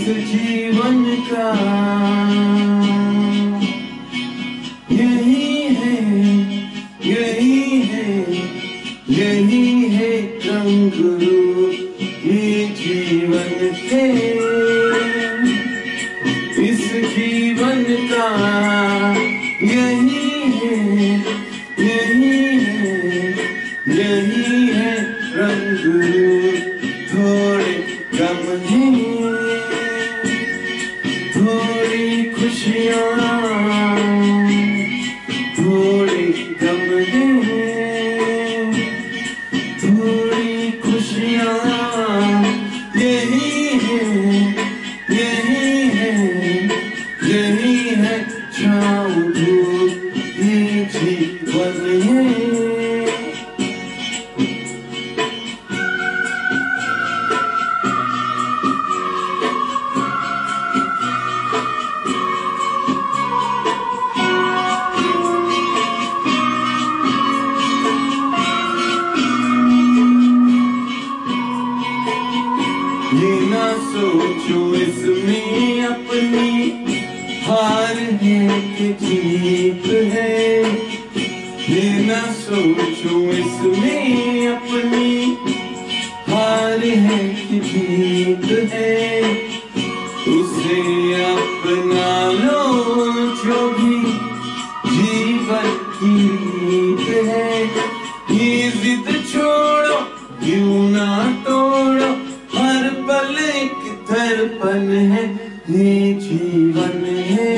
इस जीवन का यही है, यही है, यही है रंग रूप ये जीवन के। इस जीवन का यही है, यही है, यही है रंग रूप। थोड़े गम हैं, थोड़ी खुशियाँ, थोड़ी गम हैं, थोड़ी खुशियाँ। यही है, यही है, यही है छाँव धूप ये जीवन है। ये ना सोचो इसमें अपनी हार है कि जीत है। ये ना सोचो इसमें अपनी हार है कि जीत है। उसे अपना लो जो भी जीवन की रीत है। ये जिद छोड़ो, क्यों ना तोड़ो, हर पल एक दर्पण है ये जीवन है।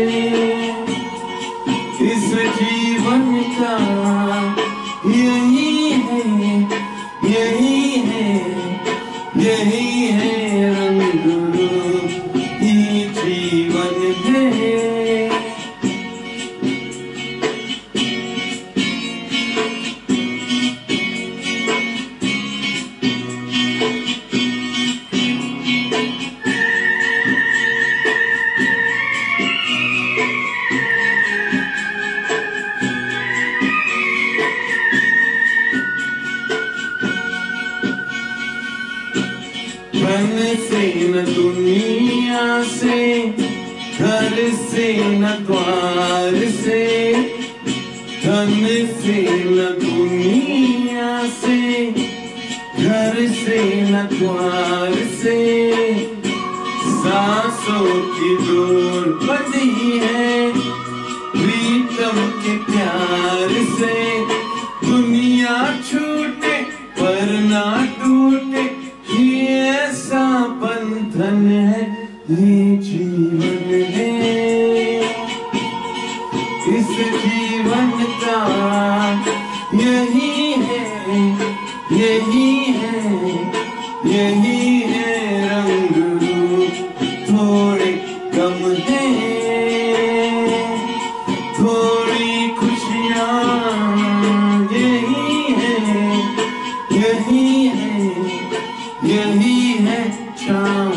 इस जीवन का यही है, यही है, यही है रंग रूप ये जीवन है। धन से न दुनिया से, घर से न द्वार से। धन से न दुनिया से, घर से न द्वार से। सांसों की डोर बंधी है प्रीतम के प्यार से। दुनिया छूटे पर ना टूटे, ये ऐसा बंधन है ये जीवन है। इस जीवन का यही है, यही है, यही है रंग रूप। थोड़े गम हैं, थोड़ी खुशियाँ। यही है, यही है, यही है छाँव।